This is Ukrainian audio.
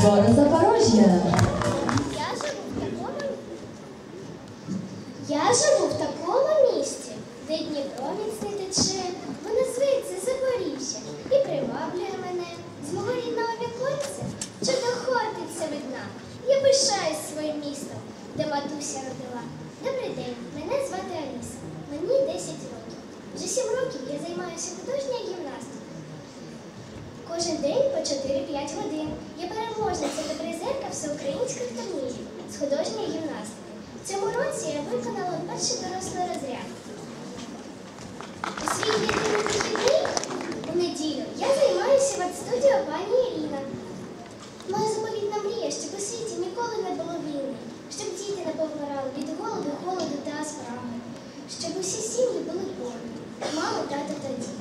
Город Запорожжя. Я живу в такому місті, де Дніпро міцний тече, воно зветься Запоріжжя і приваблює мене. З мого рідного віконця чудо хортиться видна. Я пишаюсь своїм містом, де матуся родила. Добрий день, мене звати Аліса, мені 10 років. Вже 7 років я займаюся художньою гімнастикою. Кожен день по 4-5 годин. Я переможниця та призерка всеукраїнських турнірів з художньої гімнастики. В цьому році я виконала перший дорослий розряд. У свій єдиний вихідний у неділю я займаюся в арт-студіо пані Ірина. Моя заповітна мрія, щоб у світі ніколи не було війни, щоб діти не повмирали від голоду, холоду та спраги, щоб усі сім'ї були повні, мами, тато та діти.